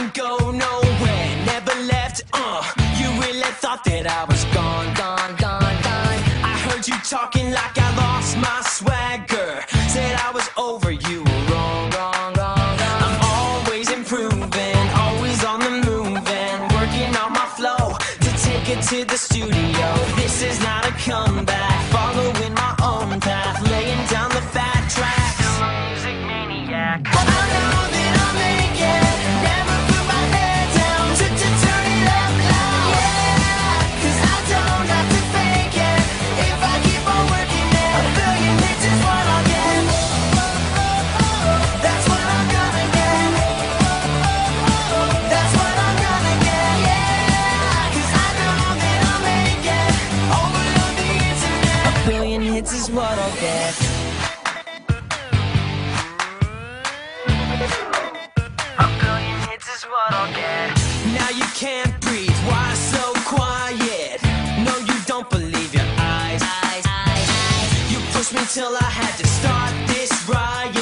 didn't go nowhere, never left, you really thought that I was gone, gone, gone, gone. I heard you talking like I lost my swagger, said I was over, you were wrong, wrong, wrong, wrong. I'm always improving, always on the move and working on my flow to take it to the studio. This is not a comeback, following my own path, laying down the fat track. I'm a music maniac. I know that I'll make it, never put my head down to turn it up loud. Yeah, 'cause I don't have to fake it, if I keep on working it, a billion hits is what I'll get. That's what I'm gonna get. That's what I'm gonna get, yeah, 'cause I know that I'll make it, overload the internet, a billion hits is what I'll get. A billion hits is what I'll get. Now you can't breathe, why so quiet? No, you don't believe your eyes. You pushed me till I had to start this riot.